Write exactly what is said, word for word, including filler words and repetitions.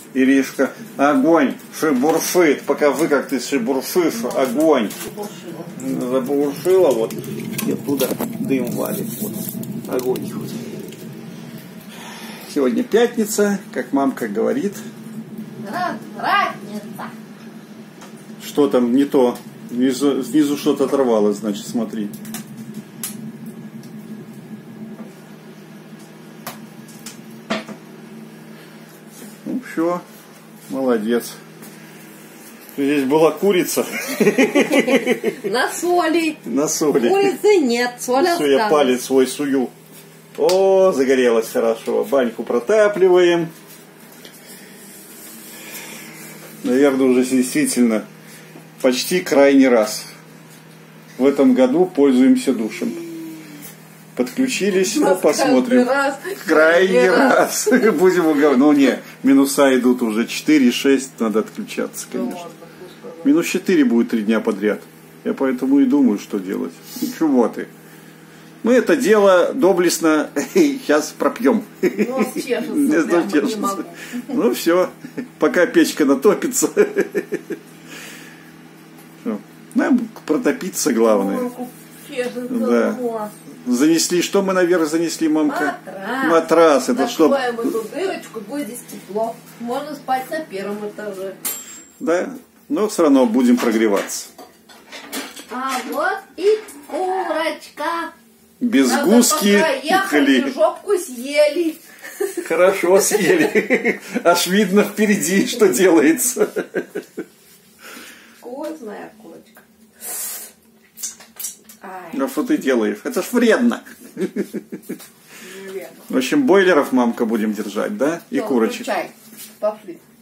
Иришка, огонь, шебуршит. Пока вы как ты шебуршишь, огонь. Забуршила, вот. И оттуда дым валит. Вот. Огонь. Сегодня пятница, как мамка говорит. Разница. Что там не то? Снизу, снизу что-то оторвалось, значит, смотри. Ну все, молодец. Здесь была курица. На соли. На соли. Курицы нет, соль Все, я палец свой сую. О, загорелось хорошо. Баньку протапливаем. Наверное, уже действительно почти крайний раз. В этом году пользуемся душем. Подключились, ну, посмотрим. Раз, крайний раз. раз. Будем уговаривать. Ну, не, минуса идут уже четыре-шесть, надо отключаться, конечно. Минус четыре будет три дня подряд. Я поэтому и думаю, что делать. Ну, чего ты? Мы это дело доблестно сейчас пропьем. Ну, чешется, ну все, пока печка натопится. Нам протопиться главное. Да. Занесли, что мы наверх занесли, мамка? Матрас. Матрас. Это что? Закроем эту дырочку, будет здесь тепло. Можно спать на первом этаже. Да, но все равно будем прогреваться. А вот и курочка. Без Надо гуски и жопку съели. Хорошо съели. Аж видно впереди, что делается. Вкусная курочка. Ай. Ну что ты делаешь? Это ж вредно. Вредно. В общем, бойлеров, мамка, будем держать, да? И Всё, курочек. включай. Пошли.